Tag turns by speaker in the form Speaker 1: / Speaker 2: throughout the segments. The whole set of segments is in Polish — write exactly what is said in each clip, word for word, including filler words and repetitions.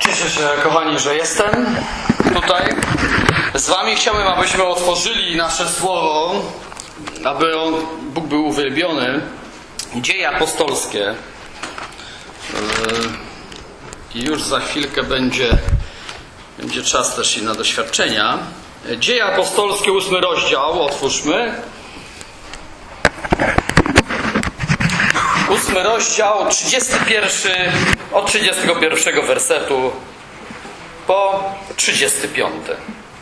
Speaker 1: Cieszę się, kochani, że jestem tutaj z wami. Chciałbym, abyśmy otworzyli nasze słowo, aby on, Bóg był uwielbiony. Dzieje apostolskie. I już za chwilkę będzie, będzie czas też i na doświadczenia. Dzieje apostolskie, ósmy rozdział. Otwórzmy. Ósmy rozdział, trzydziesty pierwszy, od trzydziestego pierwszego wersetu po trzydziesty piąty.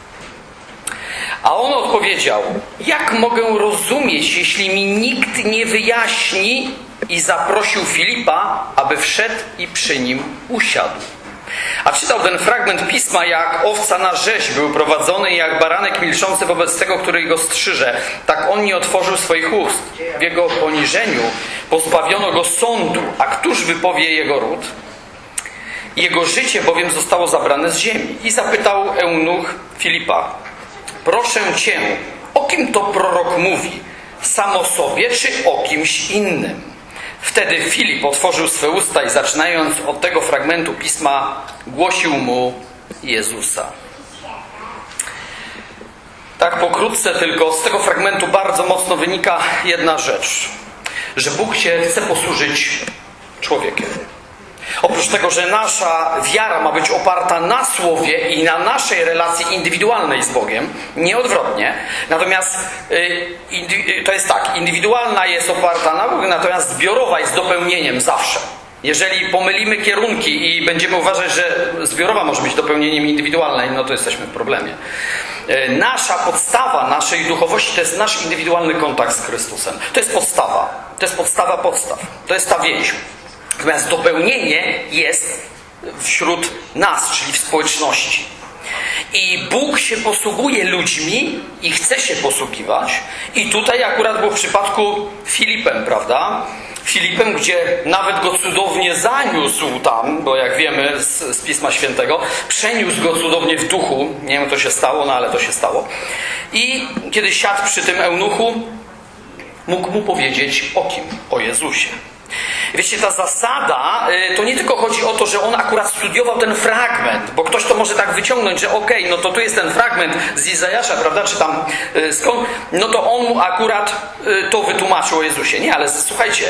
Speaker 1: A on odpowiedział: jak mogę rozumieć, jeśli mi nikt nie wyjaśni? I zaprosił Filipa, aby wszedł i przy nim usiadł. A czytał ten fragment pisma, jak owca na rzeź był prowadzony i jak baranek milczący wobec tego, który go strzyże. Tak on nie otworzył swoich ust. W jego poniżeniu pozbawiono go sądu, a któż wypowie jego ród? Jego życie bowiem zostało zabrane z ziemi. I zapytał eunuch Filipa: proszę cię, o kim to prorok mówi? Sam o sobie, czy o kimś innym? Wtedy Filip otworzył swe usta i zaczynając od tego fragmentu pisma, głosił mu Jezusa. Tak pokrótce tylko z tego fragmentu bardzo mocno wynika jedna rzecz. Że Bóg się chce posłużyć człowiekiem. Oprócz tego, że nasza wiara ma być oparta na Słowie i na naszej relacji indywidualnej z Bogiem, nieodwrotnie. Natomiast yy, to jest tak, indywidualna jest oparta na Bogu, natomiast zbiorowa jest dopełnieniem zawsze. Jeżeli pomylimy kierunki i będziemy uważać, że zbiorowa może być dopełnieniem indywidualnej, no to jesteśmy w problemie. Yy, nasza podstawa naszej duchowości to jest nasz indywidualny kontakt z Chrystusem. To jest podstawa. To jest podstawa podstaw. To jest ta więź. Natomiast dopełnienie jest wśród nas, czyli w społeczności. I Bóg się posługuje ludźmi i chce się posługiwać. I tutaj akurat było w przypadku Filipem, prawda? Filipem, gdzie nawet go cudownie zaniósł tam, bo jak wiemy z, z Pisma Świętego, przeniósł go cudownie w duchu. Nie wiem, co się stało, no ale to się stało. I kiedy siadł przy tym eunuchu, mógł mu powiedzieć o kim? O Jezusie. Wiecie, ta zasada, to nie tylko chodzi o to, że on akurat studiował ten fragment, bo ktoś to może tak wyciągnąć, że okej, okay, no to tu jest ten fragment z Izajasza, prawda, czy tam skąd, no to on mu akurat to wytłumaczył o Jezusie. Nie, ale słuchajcie,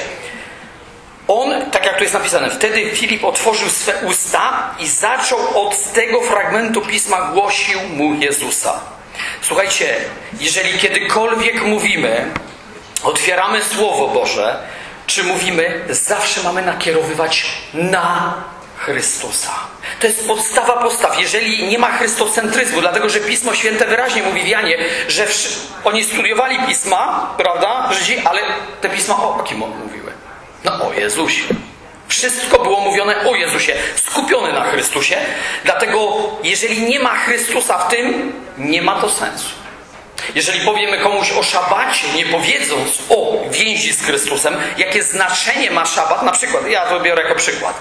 Speaker 1: on, tak jak tu jest napisane, wtedy Filip otworzył swe usta i zaczął od tego fragmentu pisma, głosił mu Jezusa. Słuchajcie, jeżeli kiedykolwiek mówimy, otwieramy Słowo Boże, czy mówimy, zawsze mamy nakierowywać na Chrystusa. To jest podstawa postaw. Jeżeli nie ma chrystocentryzmu, dlatego że Pismo Święte wyraźnie mówi w Janie, że oni studiowali Pisma, prawda, Żydzi, ale te Pisma o kim mówiły? No o Jezusie. Wszystko było mówione o Jezusie, skupione na Chrystusie. Dlatego jeżeli nie ma Chrystusa w tym, nie ma to sensu. Jeżeli powiemy komuś o szabacie, nie powiedząc o więzi z Chrystusem, jakie znaczenie ma szabat, na przykład, ja to biorę jako przykład,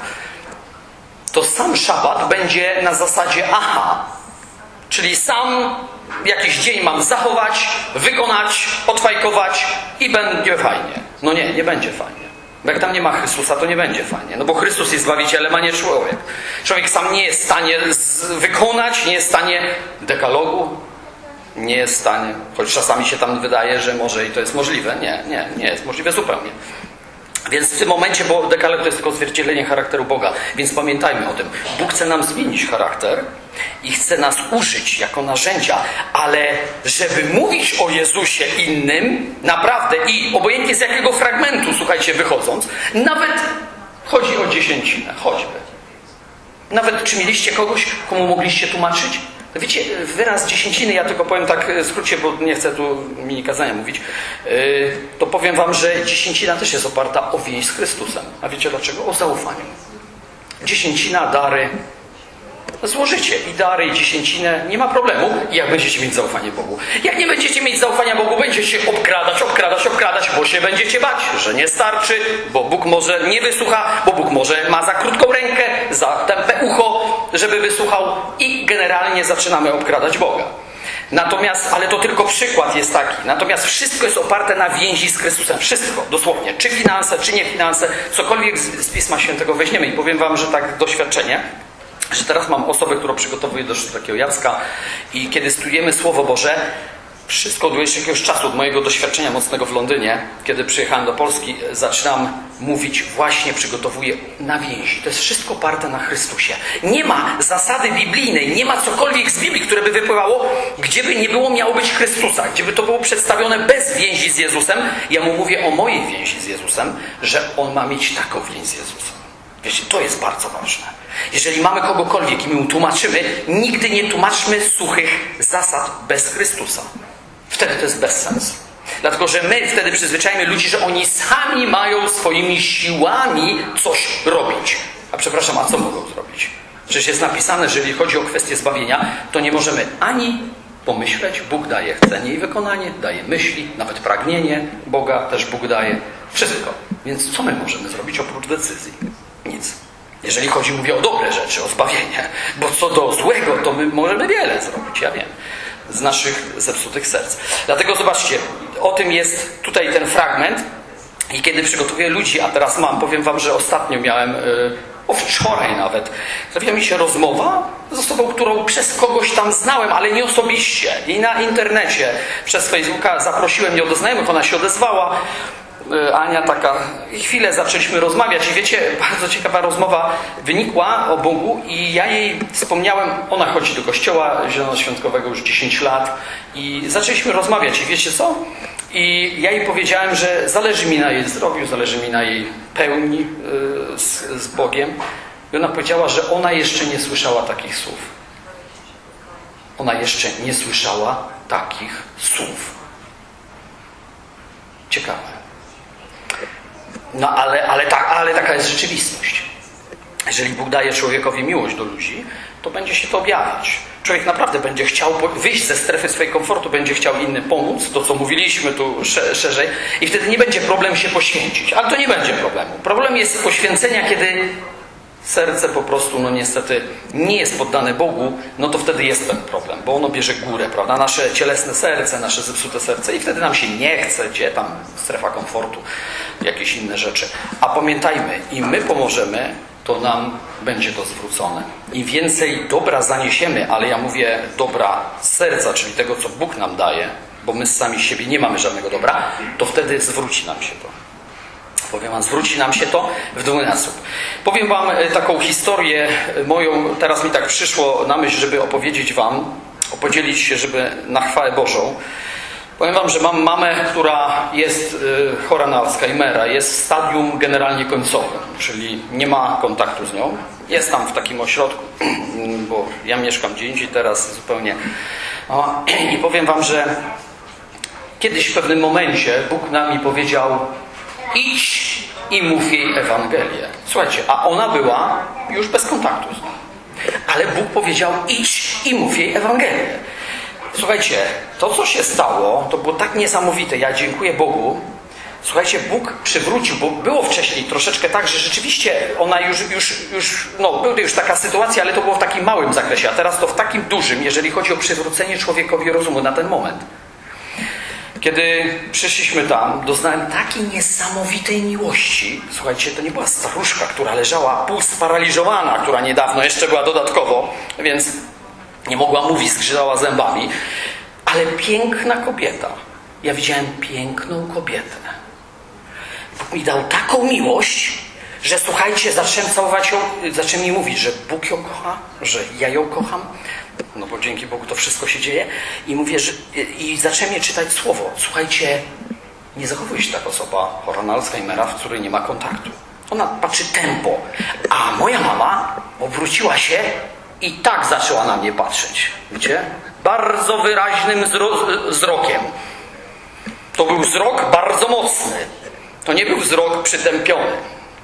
Speaker 1: to sam szabat będzie na zasadzie aha, czyli sam jakiś dzień mam zachować, wykonać, odfajkować i będzie fajnie. No nie, nie będzie fajnie. Bo jak tam nie ma Chrystusa, to nie będzie fajnie. No bo Chrystus jest Zbawicielem, a nie człowiek. Człowiek sam nie jest w stanie wykonać, nie jest w stanie dekalogu, nie jest w stanie, choć czasami się tam wydaje, że może i to jest możliwe. Nie, nie, nie jest możliwe zupełnie. Więc w tym momencie, bo dekalog to jest tylko odzwierciedlenie charakteru Boga, więc pamiętajmy o tym. Bóg chce nam zmienić charakter i chce nas użyć jako narzędzia, ale żeby mówić o Jezusie innym, naprawdę i obojętnie z jakiego fragmentu, słuchajcie, wychodząc, nawet chodzi o dziesięcinę, choćby. Nawet czy mieliście kogoś, komu mogliście tłumaczyć? Wiecie, wyraz dziesięciny, ja tylko powiem tak w skrócie, bo nie chcę tu mini kazania mówić, yy, to powiem wam, że dziesięcina też jest oparta o więź z Chrystusem. A wiecie dlaczego? O zaufaniu. Dziesięcina, dary, złożycie i dary, i dziesięcinę, nie ma problemu, jak będziecie mieć zaufanie Bogu. Jak nie będziecie mieć zaufania Bogu, będziecie się obkradać, obkradać, obkradać, bo się będziecie bać, że nie starczy, bo Bóg może nie wysłucha, bo Bóg może ma za krótką rękę, za tępe ucho, żeby wysłuchał i generalnie zaczynamy obkradać Boga. Natomiast, ale to tylko przykład jest taki. Natomiast wszystko jest oparte na więzi z Chrystusem. Wszystko, dosłownie. Czy finanse, czy nie finanse, cokolwiek z, z Pisma Świętego weźmiemy. I powiem wam, że tak doświadczenie, że teraz mam osobę, którą przygotowuję do takiego Jacka i kiedy studiujemy Słowo Boże, wszystko od jakiegoś czasu, od mojego doświadczenia mocnego w Londynie, kiedy przyjechałem do Polski, zaczynam mówić, właśnie przygotowuję na więzi. To jest wszystko oparte na Chrystusie. Nie ma zasady biblijnej, nie ma cokolwiek z Biblii, które by wypływało, gdzie by nie było miało być Chrystusa, gdzie by to było przedstawione bez więzi z Jezusem. Ja mu mówię o mojej więzi z Jezusem, że on ma mieć taką więź z Jezusem. Wiecie, to jest bardzo ważne. Jeżeli mamy kogokolwiek i my mu tłumaczymy, nigdy nie tłumaczmy suchych zasad bez Chrystusa. Wtedy to jest bez sensu. Dlatego, że my wtedy przyzwyczajmy ludzi, że oni sami mają swoimi siłami coś robić. A przepraszam, a co mogą zrobić? Przecież jest napisane, że jeżeli chodzi o kwestię zbawienia, to nie możemy ani pomyśleć, Bóg daje chcenie i wykonanie, daje myśli, nawet pragnienie Boga też Bóg daje. Wszystko. Więc co my możemy zrobić oprócz decyzji? Nic. Jeżeli chodzi, mówię o dobre rzeczy, o zbawienie. Bo co do złego, to my możemy wiele zrobić, ja wiem. Z naszych zepsutych serc. Dlatego zobaczcie, o tym jest tutaj ten fragment i kiedy przygotowuję ludzi, a teraz mam, powiem wam, że ostatnio miałem, yy, o wczoraj nawet, trafiła mi się rozmowa z osobą, którą przez kogoś tam znałem, ale nie osobiście. I na internecie, przez Facebooka zaprosiłem ją do znajomych, ona się odezwała. Ania taka, i chwilę zaczęliśmy rozmawiać i wiecie, bardzo ciekawa rozmowa wynikła o Bogu i ja jej wspomniałem, ona chodzi do kościoła zielonoświątkowego już dziesięć lat i zaczęliśmy rozmawiać i wiecie co? I ja jej powiedziałem, że zależy mi na jej zdrowiu, zależy mi na jej pełni yy, z, z Bogiem i ona powiedziała, że ona jeszcze nie słyszała takich słów. Ona jeszcze nie słyszała takich słów. Ciekawe. No ale, ale, ta, ale taka jest rzeczywistość. Jeżeli Bóg daje człowiekowi miłość do ludzi, to będzie się to objawiać. Człowiek naprawdę będzie chciał wyjść ze strefy swojego komfortu, będzie chciał innym pomóc, to co mówiliśmy tu szerzej, i wtedy nie będzie problem się poświęcić. Ale to nie będzie problemu. Problem jest poświęcenia, kiedy serce po prostu, no niestety, nie jest poddane Bogu, no to wtedy jest ten problem, bo ono bierze górę, prawda? Nasze cielesne serce, nasze zepsute serce i wtedy nam się nie chce, gdzie tam strefa komfortu, jakieś inne rzeczy. A pamiętajmy, im my pomożemy, to nam będzie to zwrócone. Im więcej dobra zaniesiemy, ale ja mówię dobra z serca, czyli tego, co Bóg nam daje, bo my sami z siebie nie mamy żadnego dobra, to wtedy zwróci nam się to. Powiem wam, zwróci nam się to w dwójnasób. Powiem wam taką historię moją, teraz mi tak przyszło na myśl, żeby opowiedzieć wam, opodzielić się, żeby na chwałę Bożą. Powiem wam, że mam mamę, która jest chora na Alzheimera, jest w stadium generalnie końcowym, czyli nie ma kontaktu z nią. Jest tam w takim ośrodku, bo ja mieszkam gdzie indziej teraz zupełnie. O, i powiem wam, że kiedyś w pewnym momencie Bóg nam mi powiedział: idź i mów jej Ewangelię. Słuchajcie, a ona była już bez kontaktu z nią. Ale Bóg powiedział: idź i mów jej Ewangelię. Słuchajcie, to co się stało, to było tak niesamowite. Ja dziękuję Bogu. Słuchajcie, Bóg przywrócił, bo było wcześniej troszeczkę tak, że rzeczywiście ona już, już, już no, była już taka sytuacja, ale to było w takim małym zakresie, a teraz to w takim dużym, jeżeli chodzi o przywrócenie człowiekowi rozumu na ten moment. Kiedy przyszliśmy tam, doznałem takiej niesamowitej miłości. Słuchajcie, to nie była staruszka, która leżała półsparaliżowana, która niedawno jeszcze była dodatkowo, więc nie mogła mówić, zgrzytała zębami, ale piękna kobieta. Ja widziałem piękną kobietę. Bóg mi dał taką miłość, że słuchajcie, zacząłem całować ją, zacząłem mi mówić, że Bóg ją kocha, że ja ją kocham, no bo dzięki Bogu to wszystko się dzieje. I mówię, że, i zacząłem jej czytać słowo. Słuchajcie, nie zachowuje się tak osoba chora na Alzheimera, w której nie ma kontaktu. Ona patrzy tempo, a moja mama obróciła się i tak zaczęła na mnie patrzeć. Widzicie? Bardzo wyraźnym wzrokiem. To był wzrok bardzo mocny. To nie był wzrok przytępiony.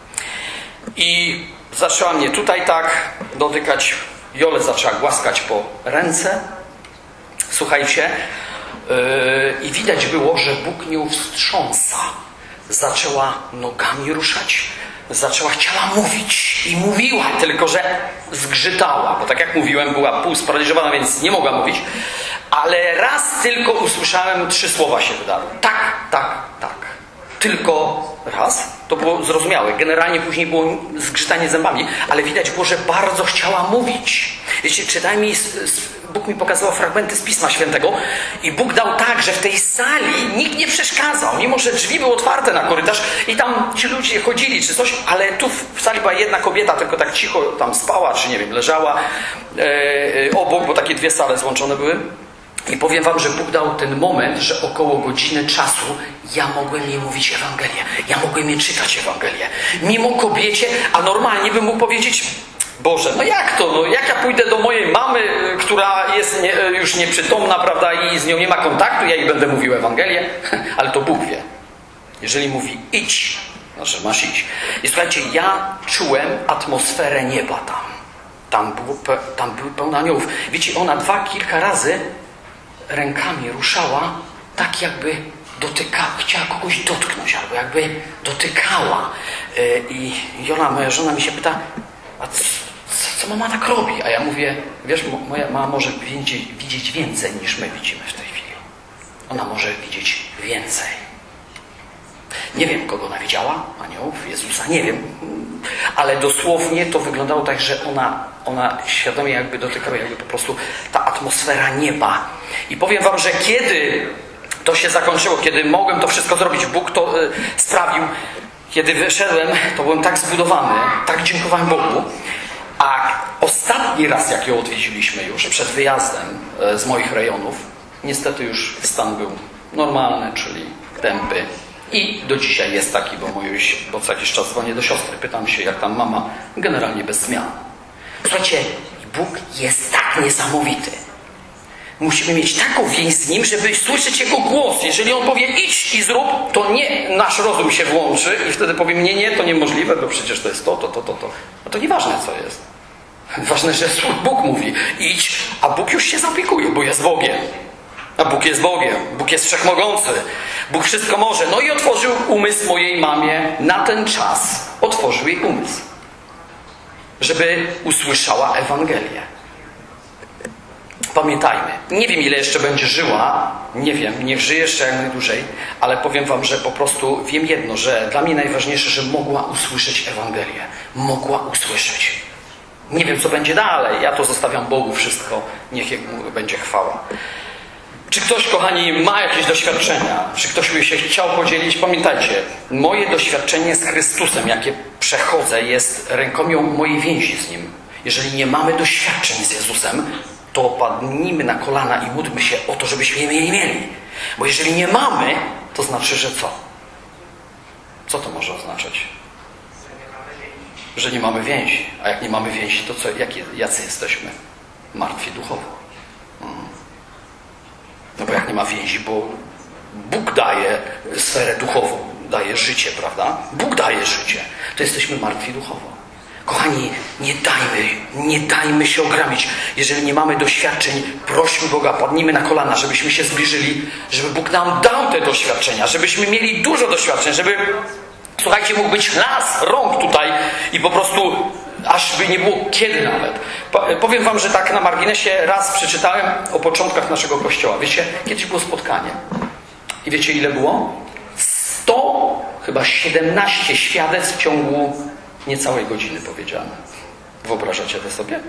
Speaker 1: I zaczęła mnie tutaj tak dotykać. Jolę zaczęła głaskać po ręce. Słuchajcie. Yy, I widać było, że Bóg nią wstrząsa. Zaczęła nogami ruszać. Zaczęła, chciała mówić. I mówiła, tylko że zgrzytała. Bo tak jak mówiłem, była półsparaliżowana, więc nie mogła mówić. Ale raz tylko usłyszałem, trzy słowa się wydarły. Tak, tak, tak. tylko raz. To było zrozumiałe. Generalnie później było zgrzytanie zębami, ale widać było, że bardzo chciała mówić. Wiecie, czytałem mi, Bóg mi pokazywał fragmenty z Pisma Świętego i Bóg dał tak, że w tej sali nikt nie przeszkadzał, mimo że drzwi były otwarte na korytarz i tam ci ludzie chodzili czy coś, ale tu w sali była jedna kobieta, tylko tak cicho tam spała, czy nie wiem, leżała e, obok, bo takie dwie sale złączone były. I powiem wam, że Bóg dał ten moment, że około godziny czasu ja mogłem jej mówić Ewangelię. Ja mogłem jej czytać Ewangelię. Mimo kobiecie, a normalnie bym mógł powiedzieć: Boże, no jak to? No jak ja pójdę do mojej mamy, która jest nie, już nieprzytomna, prawda, i z nią nie ma kontaktu, ja jej będę mówił Ewangelię? Ale to Bóg wie. Jeżeli mówi idź, znaczy masz iść. I słuchajcie, ja czułem atmosferę nieba tam. Tam, było, tam były pełne aniołów. Wiecie, ona dwa, kilka razy rękami ruszała, tak jakby dotykała, chciała kogoś dotknąć, albo jakby dotykała. I Jola, moja żona, mi się pyta: a co, co mama tak robi? A ja mówię: wiesz, moja mama może widzieć więcej niż my widzimy w tej chwili. Ona może widzieć więcej. Nie wiem, kogo ona widziała, aniołów, Jezusa, nie wiem. Ale dosłownie to wyglądało tak, że ona, ona świadomie jakby dotykała, jakby po prostu ta atmosfera nieba. I powiem wam, że kiedy to się zakończyło, kiedy mogłem to wszystko zrobić, Bóg to y, sprawił, kiedy wyszedłem, to byłem tak zbudowany, tak dziękowałem Bogu. A ostatni raz, jak ją odwiedziliśmy już przed wyjazdem y, z moich rejonów, niestety już stan był normalny, czyli tępy. I do dzisiaj jest taki, bo, mój, bo co jakiś czas dzwonię do siostry, pytam się, jak tam mama, generalnie bez zmian. Słuchajcie, Bóg jest tak niesamowity. Musimy mieć taką więź z Nim, żeby słyszeć Jego głos. Jeżeli On powie idź i zrób, to nie nasz rozum się włączy i wtedy powiem nie, nie, to niemożliwe, bo przecież to jest to, to, to, to, to. No to nieważne, co jest. Ważne, że Bóg mówi idź, a Bóg już się zaopiekuje, bo jest Bogiem. A Bóg jest Bogiem, Bóg jest wszechmogący, Bóg wszystko może. No i otworzył umysł mojej mamie na ten czas. Otworzył jej umysł, żeby usłyszała Ewangelię. Pamiętajmy, nie wiem, ile jeszcze będzie żyła, nie wiem, niech żyje jeszcze jak najdłużej, ale powiem wam, że po prostu wiem jedno, że dla mnie najważniejsze, że mogła usłyszeć Ewangelię. Mogła usłyszeć. Nie wiem, co będzie dalej, ja to zostawiam Bogu wszystko, niech Jemu będzie chwała. Czy ktoś, kochani, ma jakieś doświadczenia? Czy ktoś by się chciał podzielić? Pamiętajcie, moje doświadczenie z Chrystusem, jakie przechodzę, jest rękomią mojej więzi z Nim. Jeżeli nie mamy doświadczeń z Jezusem, to padnijmy na kolana i módlmy się o to, żebyśmy je mieli, mieli. Bo jeżeli nie mamy, to znaczy, że co? Co to może oznaczać? Że nie mamy więzi. A jak nie mamy więzi, to co? Jakie, jacy jesteśmy? Martwi duchowo. Hmm. No bo jak nie ma więzi, bo Bóg daje sferę duchową, daje życie, prawda? Bóg daje życie. To jesteśmy martwi duchowo. Kochani, nie dajmy, nie dajmy się ogramić. Jeżeli nie mamy doświadczeń, prośmy Boga, padnijmy na kolana, żebyśmy się zbliżyli, żeby Bóg nam dał te doświadczenia, żebyśmy mieli dużo doświadczeń, żeby, słuchajcie, mógł być las, rąk tutaj i po prostu aż by nie było kiedy nawet. Powiem wam, że tak na marginesie raz przeczytałem o początkach naszego kościoła. Wiecie, kiedyś było spotkanie. I wiecie, ile było? sto, chyba siedemnaście świadectw w ciągu niecałej godziny powiedziane. Wyobrażacie to sobie?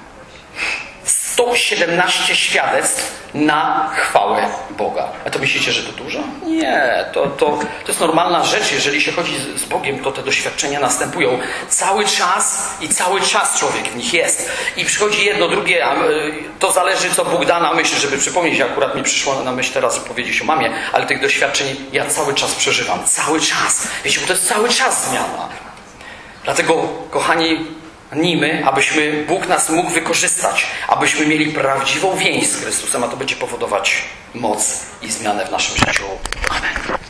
Speaker 1: sto siedemnaście świadectw na chwałę Boga. A to myślicie, że to dużo? Nie, to, to, to jest normalna rzecz. Jeżeli się chodzi z Bogiem, to te doświadczenia następują cały czas i cały czas człowiek w nich jest. I przychodzi jedno, drugie, a to zależy, co Bóg da na myśl, żeby przypomnieć. Akurat mi przyszło na myśl teraz powiedzieć o mamie, ale tych doświadczeń ja cały czas przeżywam. Cały czas. Wiecie, bo to jest cały czas zmiana. Dlatego, kochani, nimy, abyśmy Bóg nas mógł wykorzystać, abyśmy mieli prawdziwą więź z Chrystusem, a to będzie powodować moc i zmianę w naszym życiu. Amen.